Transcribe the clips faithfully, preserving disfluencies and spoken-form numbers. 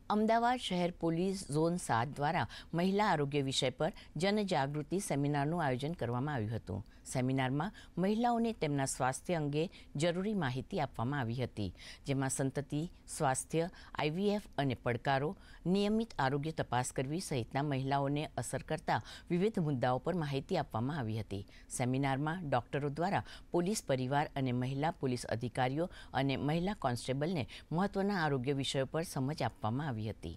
અમદાવાદ શહેર police zone સાત દ્વારા મહિલા આરોગ્ય વિષય પર જનજાગૃતિ સેમિનારનું આયોજન કરવામાં આવ્યું હતું. સેમિનારમાં મહિલાઓને તેમના સ્વાસ્થ્ય અંગે જરૂરી માહિતી આપવામાં આવી હતી, જેમાં સંતતિ, સ્વાસ્થ્ય, આઈવીએફ અને પડકારો, નિયમિત આરોગ્ય તપાસ કરવી સહિતના મહિલાઓને અસર કરતા વિવિધ મુદ્દાઓ પર માહિતી આપવામાં આવી હતી. સેમિનારમાં ડોક્ટરો દ્વારા પોલીસ પરિવાર અને મહિલા પોલીસ અધિકારીઓ અને મહિલા કોન્સ્ટેબલને મહત્વના આરોગ્ય વિષયો પર સમજ આપવામાં આવી હતી.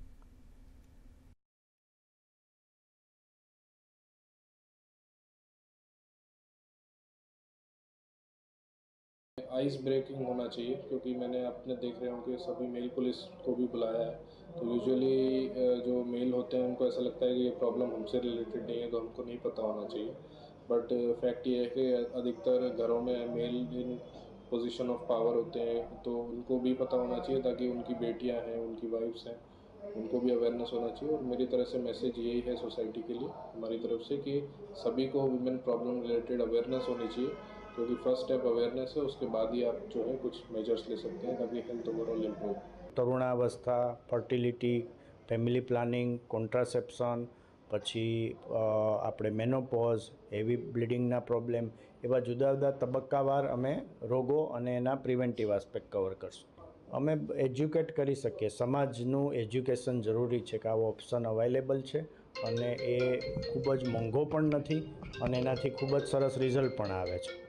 आइस ब्रेकिंग होना चाहिए, क्योंकि मैंने अपने देख रहे हूँ कि सभी मेल पुलिस को भी बुलाया है, तो यूजुअली जो मेल होते हैं उनको ऐसा लगता है कि ये प्रॉब्लम हमसे रिलेटेड नहीं है, तो हमको नहीं पता होना चाहिए. बट फैक्ट ये है कि अधिकतर घरों में male in position of power होते हैं, तो उनको भी पता होना चाहिए, ताकि उनकी बेटियां हैं, उनकी वाइफ्स हैं, उनको भी अवेयरनेस होना चाहिए. और मेरी तरफ से मैसेज यही है सोसाइटी के लिए, हमारी तरफ से, कि सभी को वुमेन प्रॉब्लम रिलेटेड अवेयरनेस होनी चाहिए, क्योंकि फर्स्ट स्टेप अवेयरनेस है, उसके बाद ही आप जो है कुछ मेजर्स ले सकते हैं ताकि हेल्थ ओवरऑल इम्प्रूव. तरुणावस्था, फर्टिलिटी, ફેમિલી પ્લાનિંગ, કોન્ટ્રાસેપ્શન, પછી આપણે મેનોપોઝ, હેવી બ્લીડિંગના પ્રોબ્લેમ, એવા જુદા જુદા તબક્કાવાર અમે રોગો અને એના પ્રિવેન્ટિવ આસ્પેક્ટ કવર કરશું. અમે એજ્યુકેટ કરી શકીએ, સમાજનું એજ્યુકેશન જરૂરી છે કે આવો ઓપ્શન અવેલેબલ છે અને એ ખૂબ જ મોંઘો પણ નથી અને એનાથી ખૂબ જ સરસ રિઝલ્ટ પણ આવે છે.